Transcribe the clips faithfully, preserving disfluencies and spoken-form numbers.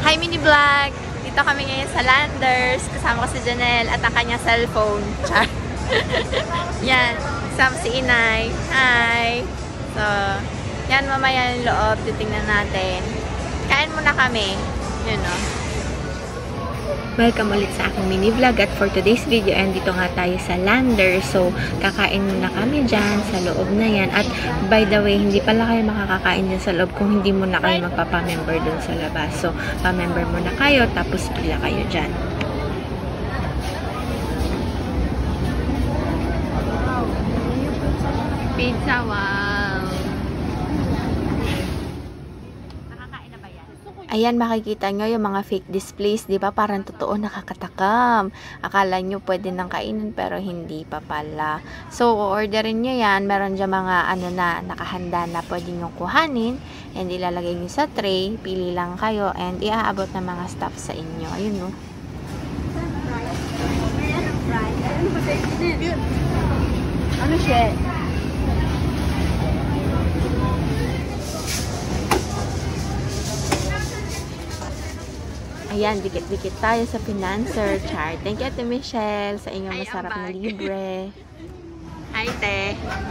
Hi mini vlog! Dito kami ngayon sa Landers. Kasama ko si Janelle at ang kanyang cellphone. Char. Yan. Kasama si Inay. Hi! So, yan mamaya yung loob. Titingnan natin. Kain muna kami. Yun o. Welcome ulit sa aking mini vlog at for today's video and dito nga tayo sa Landers. So, kakain muna kami dyan sa loob na yan. At by the way, hindi pala kayo makakakain dyan sa loob kung hindi muna kayo magpapamember dun sa labas. So, pamember muna kayo tapos pila kayo dyan. Pizza, wow! Ayan, makikita nyo yung mga fake displays, di ba? Parang totoo, nakakatakam. Akala nyo pwede nang kainin, pero hindi pa pala. So, orderin nyo yan. Meron dyan mga ano na, nakahanda na pwede nyo kuhanin. And ilalagay nyo sa tray. Pili lang kayo. And iaabot ng mga staff sa inyo. Ayun, no? Ano siya? Ayan, dikit-dikit tayo sa Financer chart. Thank you, Ate Michelle, sa inyong masarap na libre. Hi, te.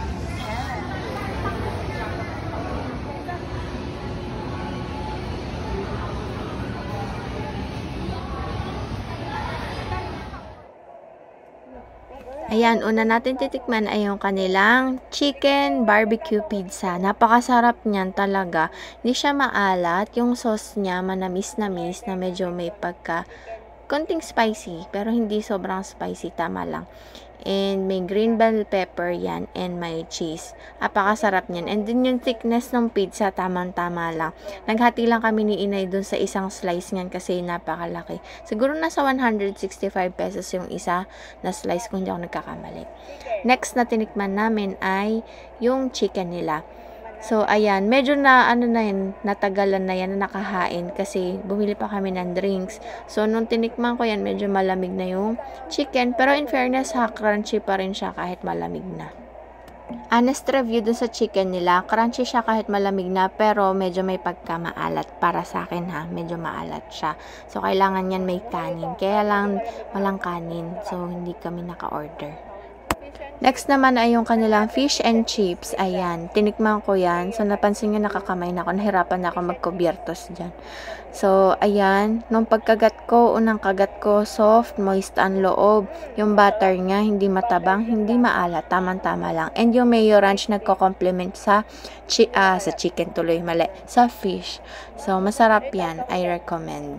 Ayan, una natin titikman ay yung kanilang chicken barbecue pizza. Napakasarap niyan talaga. Hindi siya maalat. Yung sauce niya manamis-namis na medyo may pagka konting spicy. Pero hindi sobrang spicy. Tama lang. And may green bell pepper yan. And may cheese. Napakasarap niyan. And din yung thickness ng pizza, tamang-tama lang. Naghati lang kami ni Inay dun sa isang slice niyan kasi napakalaki. Siguro nasa one hundred sixty-five pesos yung isa na slice kung hindi ako nagkakamali. Next na tinikman namin ay yung chicken nila. So, ayan. Medyo na, ano na yun, natagalan na yan, na nakahain kasi bumili pa kami ng drinks. So, nung tinikman ko yan, medyo malamig na yung chicken. Pero in fairness, ha, crunchy pa rin siya kahit malamig na. Honest review dun sa chicken nila, crunchy siya kahit malamig na, pero medyo may pagkamaalat para sa akin, ha. Medyo maalat siya. So, kailangan yan may kanin. Kaya lang walang kanin. So, hindi kami naka-order. Next naman ay yung kanilang fish and chips. Ayan, tinikman ko yan. So, napansin nyo nakakamay na ako. Nahirapan na ako magkubyertos dyan. So, ayan. Nung pagkagat ko, unang kagat ko, soft, moist ang loob. Yung butter niya, hindi matabang, hindi maalat. Tamang-tama lang. And yung mayo ranch nagko-complement sa, chi ah, sa chicken tuloy, mali. Sa fish. So, masarap yan. I recommend.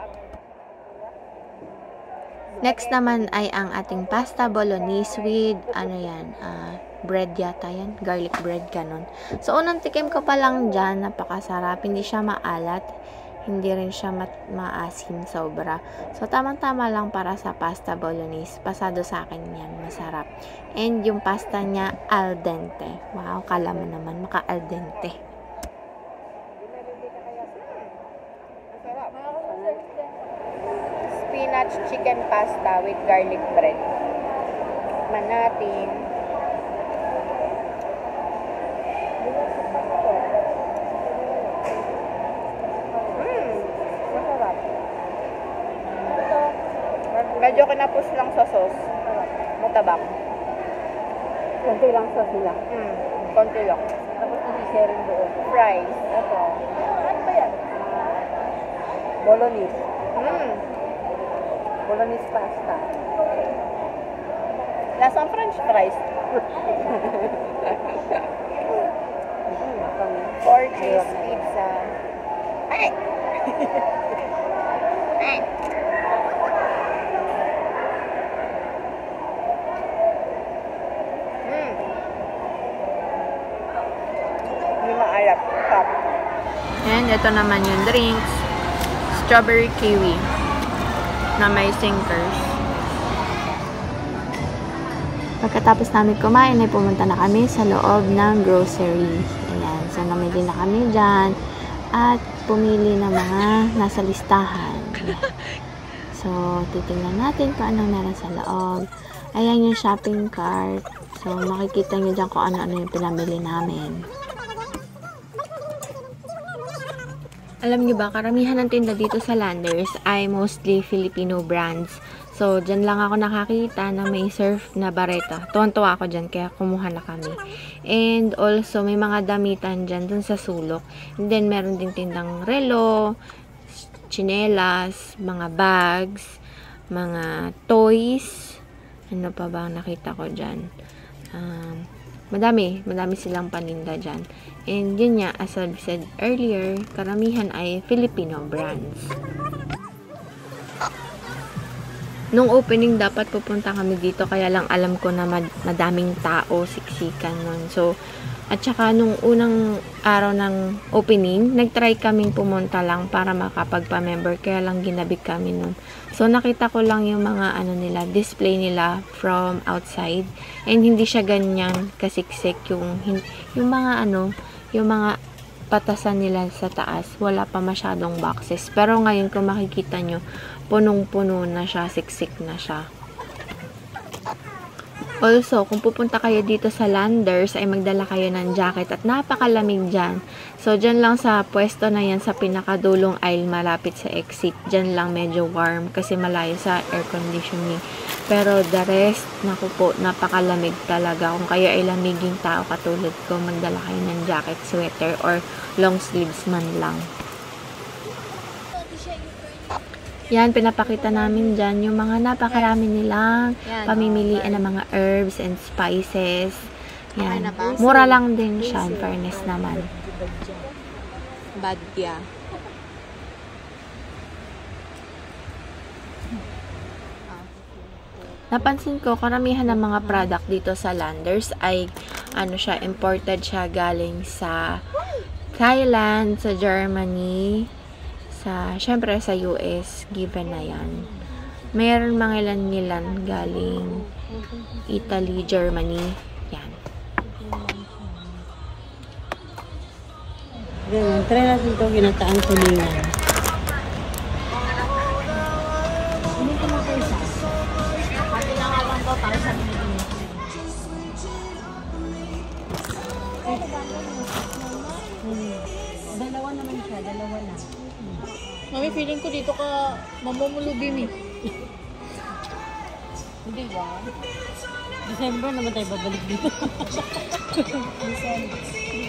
Next naman ay ang ating pasta bolognese with, ano yan, uh, bread yata yan, garlic bread, ganun. So, unang tikim ko pa lang dyan, napakasarap, hindi siya maalat, hindi rin siya ma maasim sobra. So, tamang-tama lang para sa pasta bolognese, pasado sa akin yan, masarap. And yung pasta niya, al dente. Wow, kala mo naman, maka al dente. Spinach chicken pasta with garlic bread. Man natin. Mmm, masarap. Medyo kinapos lang sa sauce. Matabang. Konti lang sa sila. Mm, konti lang. Tapos i-sharing doon. Fries. Ito. Ano ba yan? Bolognese. Mmm. Bolognese pasta. Lasang french fries. Four cheese pizza. Ay! Ay! Mm. Hindi maalat. Top. And ito naman yung drinks. Strawberry kiwi na may sinkers. Pagkatapos namin kumain, ay pumunta na kami sa loob ng grocery. Ayan. So, namili na kami dyan. At pumili ng mga nasa listahan. So, titingnan natin kung anong meron sa loob. Ayan yung shopping cart. So, makikita nyo dyan kung ano-ano yung pinamili namin. Alam niyo ba, karamihan ng tinda dito sa Landers ay mostly Filipino brands. So, dyan lang ako nakakita na may surf na bareta. Tuwan-tuwa ako dyan, kaya kumuha na kami. And also, may mga damitan dyan dun sa sulok. And then, meron din tindang relo, tsinelas, mga bags, mga toys. Ano pa ba ang nakita ko dyan? Um, madami, madami silang paninda dyan. And yun nga, as I said earlier, karamihan ay Filipino brands. Nung opening, dapat pupunta kami dito, kaya lang alam ko na mad madaming tao, siksikan nun. So, at saka nung unang araw ng opening, nagtry kaming pumunta lang para makapagpa-member, kaya lang ginabig kami nun. So, nakita ko lang yung mga ano nila, display nila from outside. And hindi siya ganyan kasiksik yung, yung mga ano, yung mga patasan nila sa taas. Wala pa masyadong boxes. Pero ngayon, kung makikita nyo, punong-puno na siya, siksik na siya. Also, kung pupunta kayo dito sa Landers, ay magdala kayo ng jacket at napakalamig dyan. So, dyan lang sa pwesto na yan, sa pinakadulong aisle malapit sa exit, dyan lang medyo warm kasi malayo sa air conditioning. Pero the rest, naku po, napakalamig talaga. Kung kayo ay lamiging tao katulad ko, magdala kayo ng jacket, sweater, or long sleeves man lang. Yan, pinapakita namin dyan yung mga napakarami nilang pamimilian ng mga herbs and spices. Yan. Mura lang din siya, in fairness naman. Badya. Napansin ko, karamihan ng mga product dito sa Landers ay ano siya, imported siya galing sa Thailand, sa Germany, sa, syempre sa U S, given na yan. Mayroon mga ilan-ilan galing Italy, Germany, yan. Ganyan, try natin ito ginataang tulingan. Ano ito mga isa? Pati na nga lang ito para sa binibigyan. Dalawa naman siya, dalawa na. Mami, feeling ko dito ka mamumulubim eh. Hindi ba? December naman tayo babalik dito. December.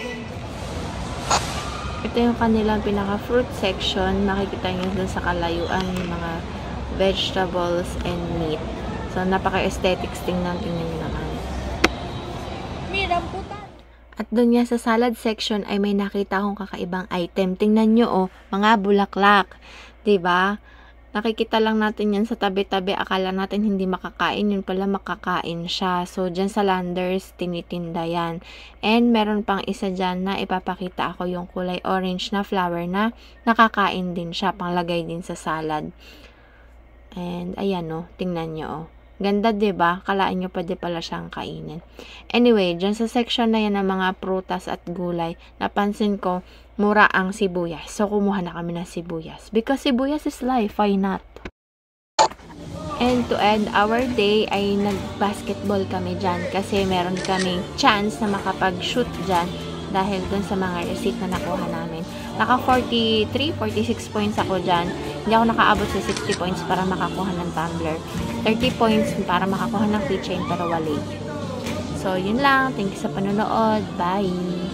Ito yung kanilang pinaka-fruit section. Makikita nyo dun sa kalayuan yung mga vegetables and meat. So, napaka-aesthetics. Tingnan, tingnan nyo naman. Miram puta. At dun nga sa salad section ay may nakita akong kakaibang item. Tingnan nyo, oh, mga bulaklak. Diba? Nakikita lang natin yan sa tabi-tabi. Akala natin hindi makakain. Yun pala makakain siya. So, dyan sa Landers, tinitinda yan. And meron pang isa dyan na ipapakita ako yung kulay orange na flower na nakakain din siya. Panglagay din sa salad. And, ayan, oh. Tingnan nyo, oh. Ganda, diba? Kalaan nyo pwede pala siyang kainin. Anyway, dyan sa section na yan ng mga prutas at gulay, napansin ko, mura ang sibuyas. So, kumuha na kami ng sibuyas. Because sibuyas is life, why not? And to end our day, ay nag-basketball kami dyan. Kasi meron kaming chance na makapag-shoot dyan dahil dun sa mga receipt na nakuha namin. Naka forty-three, forty-six points ako dyan. Hindi ako nakaabot sa sixty points para makakuha ng tumbler. thirty points para makakuha ng keychain pero wala. So, yun lang. Thank you sa panonood. Bye!